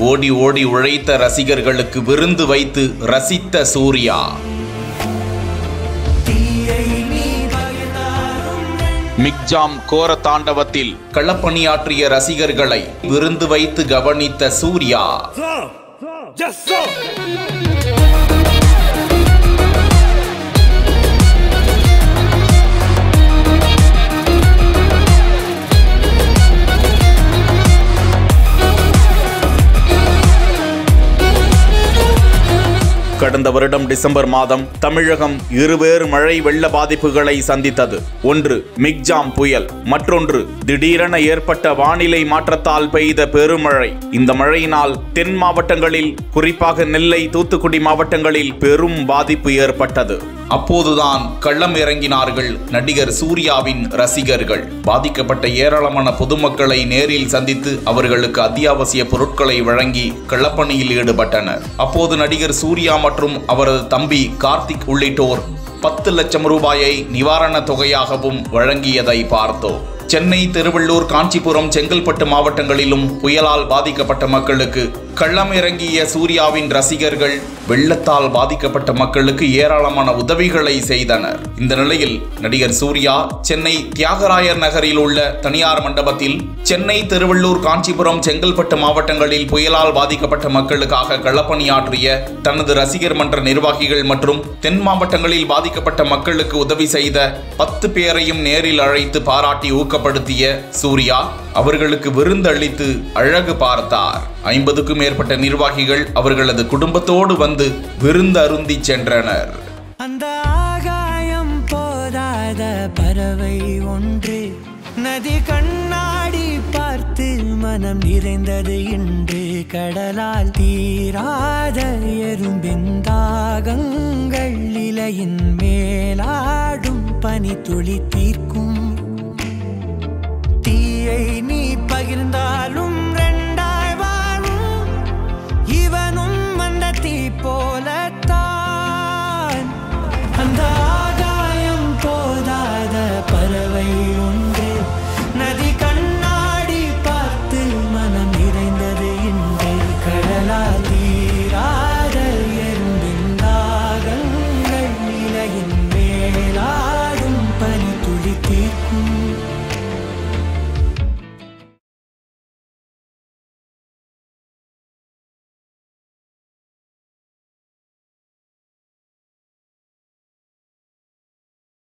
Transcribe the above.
ஓடி ஓடி உழைத்த ரசிகர்களுக்கு விருந்து வைத்து ரசித்த சூர்யா. மிக்ஜாம் கோர தாண்டவத்தில் களப்பணியாற்றிய ரசிகர்களை விருந்து வைத்து கவனித்த சூர்யா. கடந்த வருடம் டிசம்பர் மாதம் தமிழகம் இருவேறு மழை வெள்ள பாதிப்புகளை சந்தித்தது. ஒன்று மிக்ஜாம் புயல், மற்றொன்று திடீரென ஏற்பட்ட வானிலை மாற்றத்தால் பெய்த பெருமழை. இந்த மழையினால் தென் மாவட்டங்களில், குறிப்பாக நெல்லை, தூத்துக்குடி மாவட்டங்களில் பெரும் பாதிப்பு ஏற்பட்டது. அப்போதுதான் களம் இறங்கினார்கள் நடிகர் சூர்யாவின் ரசிகர்கள். பாதிக்கப்பட்ட ஏராளமான பொதுமக்களை நேரில் சந்தித்து அவர்களுக்கு அத்தியாவசிய பொருட்களை வழங்கி களப்பணியில் ஈடுபட்டனர். அப்போது நடிகர் சூர்யா மற்றும் அவரது தம்பி கார்த்திக் உள்ளிட்டோர் 10 லட்சம் ரூபாயை நிவாரண தொகையாகவும் வழங்கியதை பார்த்தோம். சென்னை, திருவள்ளூர், காஞ்சிபுரம், செங்கல்பட்டு மாவட்டங்களிலும் புயலால் பாதிக்கப்பட்ட மக்களுக்கு களம் இறங்கிய சூர்யாவின் ரசிகர்கள் வெள்ளத்தால் பாதிக்கப்பட்ட மக்களுக்கு ஏராளமான உதவிகளை செய்தனர். இந்த நிலையில் நடிகர் சூர்யா சென்னை தியாகராயர் நகரில் உள்ள தனியார் மண்டபத்தில் சென்னை, திருவள்ளூர், காஞ்சிபுரம், செங்கல்பட்டு மாவட்டங்களில் புயலால் பாதிக்கப்பட்ட மக்களுக்காக களப்பணியாற்றிய தனது ரசிகர் மன்ற நிர்வாகிகள் மற்றும் தென் மாவட்டங்களில் பாதிக்கப்பட்ட மக்களுக்கு உதவி செய்த 10 பேரையும் நேரில் அழைத்து பாராட்டி ஊக்கப்படுத்திய சூர்யா அவர்களுக்கு விருந்தளித்து அழகு பார்த்தார். 50க்கும் மேற்பட்ட நிர்வாகிகள் அவர்களது குடும்பத்தோடு வந்து விருந்து அருந்தி சென்றனர். அந்த ஆகாயம் போதாத பறவை ஒன்று நதி கண்ணாடி பார்த்து மனம் நிறைந்தது இன்று. கடலால் தீராத எறும்பின் தாகங்கள் இலையின் மேலாடும் பனி துளி தீர்க்கும். தீயை நீ பகிர்ந்தாலும்